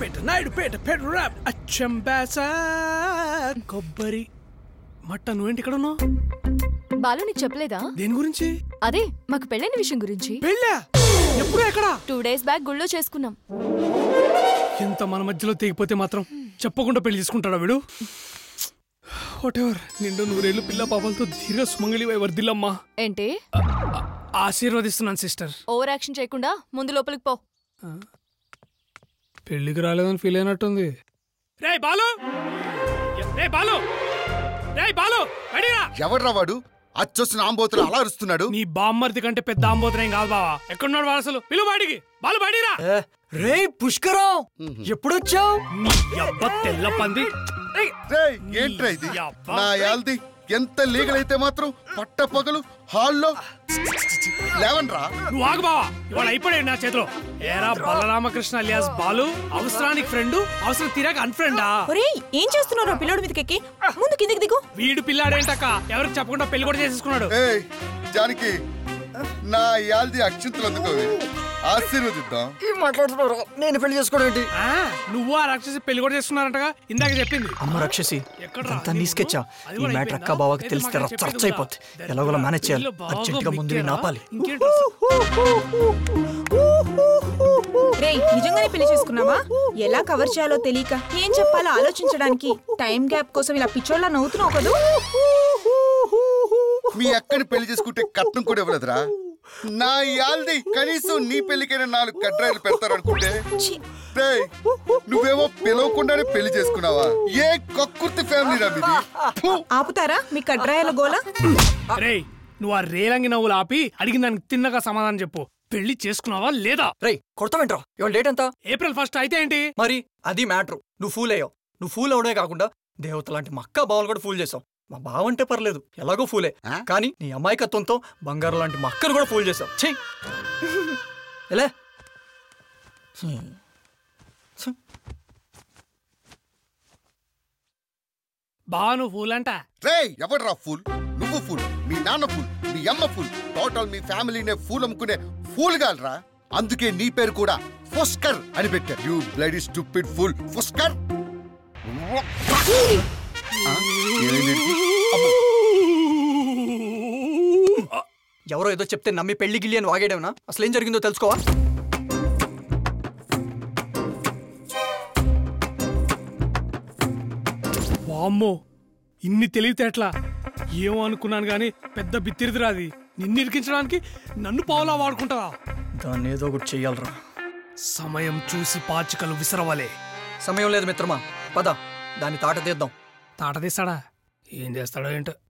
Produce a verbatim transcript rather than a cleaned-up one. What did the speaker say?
నాయుడుపేట నాయుడుపేట పెట్రాప్ అచ్చంబాస కొబ్బరి మట్ట నువ్వేంటి ఇక్కడ ఉన్నావు? బాలు నీకు చెప్పలేదా? దేని గురించి? అదే మాకు పెళ్ళైన విషయం గురించి. పెళ్ళా? ఎప్పుడు ఎక్కడ? టూ డేస్ బ్యాక్ గుళ్ళో చేసుకున్నాం. ఎంత మన మధ్యలో తెగిపోతే మాత్రం చెప్పకుండా పెళ్లి చేసుకుంటాడా వీడు? వాట్ ఎవర్, నిండు నూరేళ్ళు పిల్ల పాపలతో ధీర సుమంగళి వర్దిల్లమ్మా. ఏంటి? ఆశీర్వదిస్తున్నాను సిస్టర్. ఓవర్ యాక్షన్ చేయకుండా ముందు లోపలికి పో. పెళ్లికి రాలేదని ఫీల్ అయినట్టుంది. రే బాలు, రే బాలు, రే బాలు, ఎవర్రా వాడు? అచ్చొచ్చిన ఆంబోతులు అలా అరుస్తున్నాడు. నీ బామ్మర్ది కంటే పెద్ద ఆంబోతులేం కాదు బావా. ఎక్కడున్నాడు వాడు అసలు? పిలువు బాడికి. బాలు బాడిరా. రే పుష్కరం, ఎప్పుడొచ్చావు? నీ అబ్బ తెల్ల పంది. ఏంట్రా ఇది? నా యాల్ది ఎంత లీగల్ అయితే మాత్రం పట్ట పగలు హాల్లో లేవన్రా. నువ్వు ఆగు బావా, ఇవాళ అయిపోయాడు నా చేతిలో. ఏరా బలరామకృష్ణ అలియాస్ బాలు, అవసరానికి ఫ్రెండ్, అవసరం తీరాక అన్ఫ్రెండా? ఏం చేస్తున్నావు పిల్లోడు మీదకి? ముందు కిందికి దిగు. వీడు పిల్లాడేంటక్క, ఎవరికి చెప్పకుండా పెళ్లి కూడా చేసేసుకున్నాడు. జానకి, నా యాల్ది అక్షంతలు అందుకోవి, ఆశీర్వదిద్దాం. మాట్లాడుతున్నారు, నేను పెళ్లి చేసుకోవడం ఏంటి? నువ్వు ఆ రాక్షసి పెళ్లి కూడా చేస్తున్నారంటగా ఇందాక చెప్పింది. అమ్మ రాక్షసి, అంతా నీస్కెచ్చా. ఈ మ్యాటర్ అక్క బావకి తెలిస్తే రచ్చ అయిపోద్ది. ఎలాగోలా మేనేజ్ చేయాలి. అర్జెంట్ గా ముందు నాపాలి. రేయ్, నిజంగానే పెళ్లి చేసుకున్నావా? ఎలా కవర్ చేయాలో తెలియక ఏం చెప్పాలో ఆలోచించడానికి టైం గ్యాప్ కోసం ఇలా పిచ్చోళ్ళ నవ్వుతున్నావు కదా. మీ అక్కని పెళ్లి చేసుకుంటే కట్నం కూడా ఇవ్వలేదురా. నా యాల్ది కనీసం నీ పెళ్లికైనా నాలుగు కడ్రాయిలు పెడతారు అనుకుంటే నువ్వేమో పిలవకుండానే పెళ్లి చేసుకున్నావా? ఏ కక్కుర్తి ఫ్యామిలీ రా మీది. ఆపుతారా మీ కడ్రాయాల గోల? రేయ్, నువ్వు ఆ రేలంగి నవ్వులు ఆపి అడిగిన దానికి తిన్నగా సమాధానం చెప్పు. పెళ్లి చేసుకున్నావా లేదా? రేయ్ కొడతావేంట్రా? ఇవాళ డేట్ ఎంత? April first. అయితే ఏంటి మరి? అది మ్యాటర్. నువ్వు ఫూల్ అయ్యావు. నువ్వు ఫూల్ అవడమే కాకుండా దేవత లాంటి మా అక్క బావలు కూడా ఫూల్ చేసావు. మా బావంటే పర్లేదు, ఎలాగో ఫూలే. కానీ నీ అమాయకత్వంతో బంగారం లాంటి మా అక్కను కూడా ఫూల్ చేసావు. చెయ్యి ఎలా? బా నువ్వు ఫూల్ అంట. రే ఎవడ్రా ఫూల్? నువ్వు ఫూల్, మీ నాన్న ఫూల్, మీ అమ్మ ఫూల్, టోటల్ మీ ఫ్యామిలీనే ఫూల్ అమ్ముకునే ఫూల్ గాలరా. అందుకే నీ పేరు కూడా ఫుస్కర్ అని పెట్టారు. యూ బ్లడీ స్టూపిడ్ ఫూల్, ఫుస్కర్. ఎవరో ఏదో చెప్తే నమ్మి పెళ్లి గిల్లి అని వాగేడేమనా? అసలు ఏం జరిగిందో తెలుసుకోవా? వామ్మో, ఇన్ని తెలివితేట్లా ఏమో అనుకున్నాను గాని పెద్ద బిత్తిరిదిరాది. నిన్ను ఇరికించడానికి నన్ను పావులా వాడుకుంటావా? దాన్ని ఏదో ఒకటి చెయ్యాలరా. సమయం చూసి పాచికలు విసరవలే. సమయం లేదు మిత్రమా, పద దాన్ని తాట తీద్దాం. తాట తీస్తాడా? ఏం చేస్తాడో ఏంటో.